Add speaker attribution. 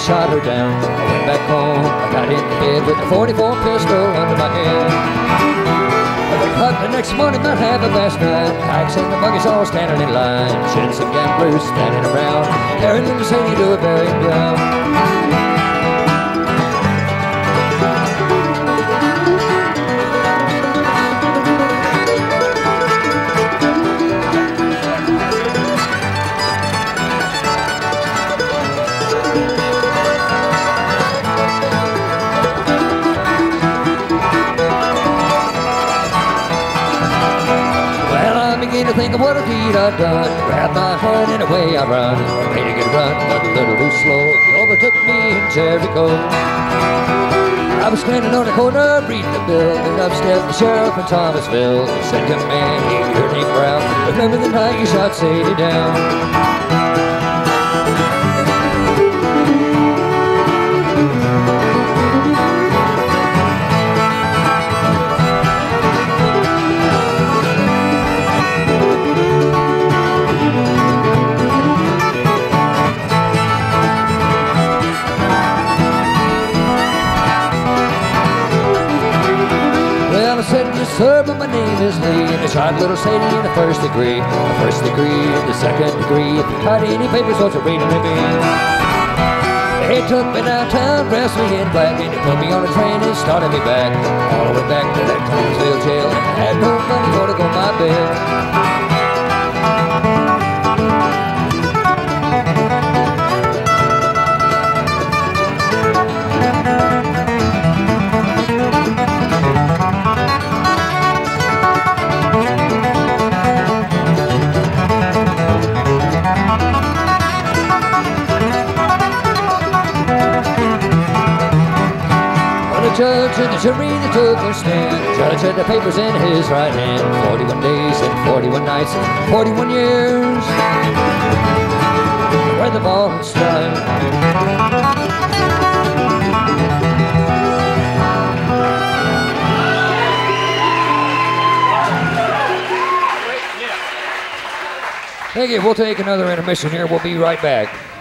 Speaker 1: shot her down. I went back home, I got in bed with a 44 pistol under my head. I woke up the next morning about half past 9. Pikes and the buggies all standing in line. Chins and gamblers standing around, carrying little Sadie to a burying ground. To think of what a deed I'd done. Grab my head and away I run. Made a good run, but a little too slow. He overtook me in Jericho. I was standing on the corner reading the bill, and up stepped the sheriff in Thomasville. He said, "Young man, hey, your name Brown. Remember the night you shot Sadie down?" I said, "Yes, sir, but my name is Lee, and I shot little Sadie in the first degree. The first degree and the second degree. If you got any papers, what's it reading to me?" They took me downtown, dressed me in black, and they put me on a train and started me back. All the way back to that Thomasville jail, and I had no money for to go my bail. The judge and the jury that took their stand. The judge had the papers in his right hand. 41 days and 41 nights and 41 years. Where the ball strike. Thank you. We'll take another intermission here. We'll be right back.